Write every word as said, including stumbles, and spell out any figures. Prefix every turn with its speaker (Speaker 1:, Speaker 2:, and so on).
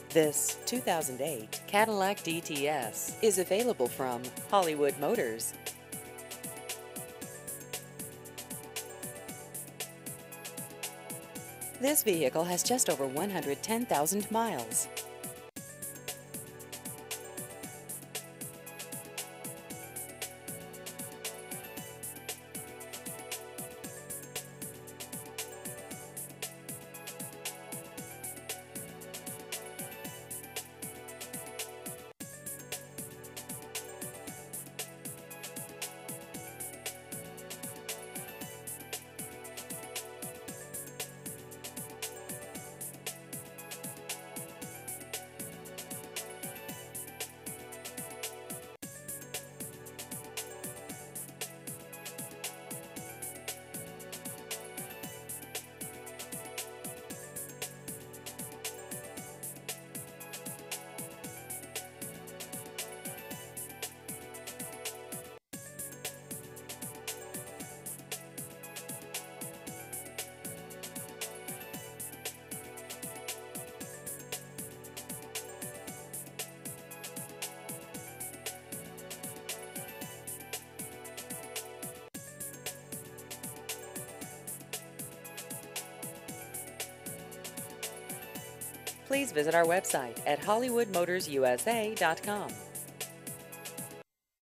Speaker 1: This two thousand eight Cadillac D T S is available from Hollywood Motors. This vehicle has just over one hundred ten thousand miles. Please visit our website at hollywood motors u s a dot com.